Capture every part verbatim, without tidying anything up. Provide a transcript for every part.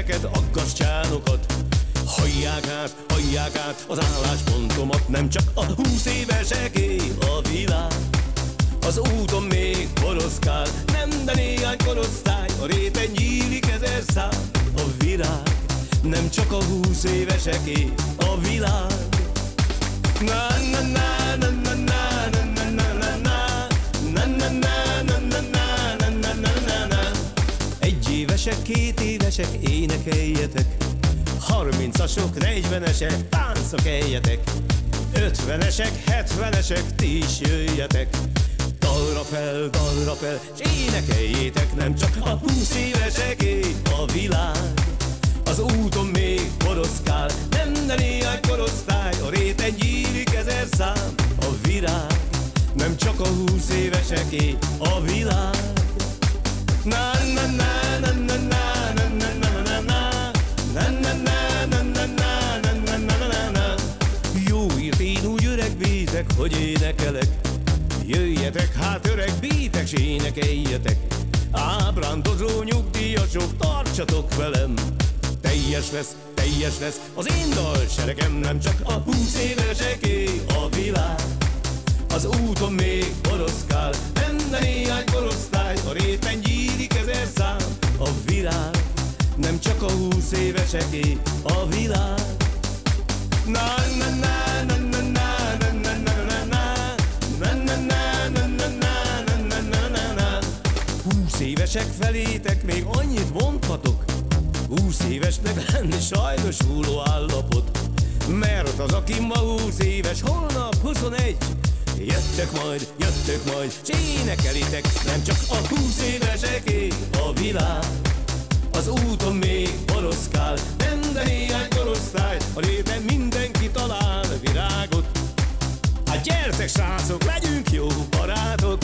neked aggastyánokat. Hallják át, hallják át az álláspontomat, nem csak a húsz éveseké a világ. Az úton még boroszkál, nem, de néhány korosztály, a réten nyílik ezer szám. A virág nem csak a húsz éveseké a világ. Na na na na na na na na na na na na na na na na na na. Egy évesek, két évesek, énekeljetek. Harmincasok, negyvenesek, táncokeljetek. Ötvenesek, hetvenesek, ti is jöjjetek. Dalra fel, dalra fel, s énekeljétek, nem csak a húsz éveseké a világ. Az úton még boroszkál, nem, de néhány korosztály, a réten gyílik ezer szám. A virág nem csak a húsz éveseké a világ. Na na na na na na na na na na na na na na na na na. Jó írt, én úgy öreg bítek, hogy énekelek. Jöjjetek hát öreg bítek, s énekeljetek. Ábrándozó nyugdíjasok, tartsatok velem. Teljes lesz, teljes lesz az én dalseregem, nem csak a húsz éveseké a világ. Az úton még boroszkál, nem, de néhány korosztály, a réten gyílik ezer szám. A virág nem csak a húsz éveseké a világ. Na na na na na na na na na na na na na na na na na. Húsz évesek felétek még annyit mondhatok, húsz évesnek lenni sajnos hulló állapot. Mert az, aki ma húsz éves, holnap huszonegy. Jöttök majd, jöttök majd, s énekelitek, nem csak a húsz éveseké a világ. Az úton még boroszkál, nem, de néhány korosztály, a réten mindenki talál virágot. Hát gyertek srácok, legyünk jó barátok.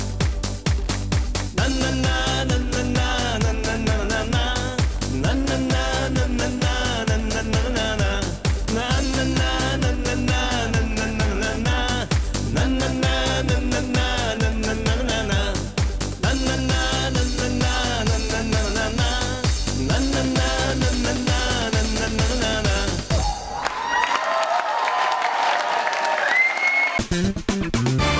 Na na na na na na na na na na na. Na na na na na na na na na na na. Na na na na na na na na na na na. Na na na na na na na na na na na. Na na na na na na na na na na na. Na na na na na na na na na na.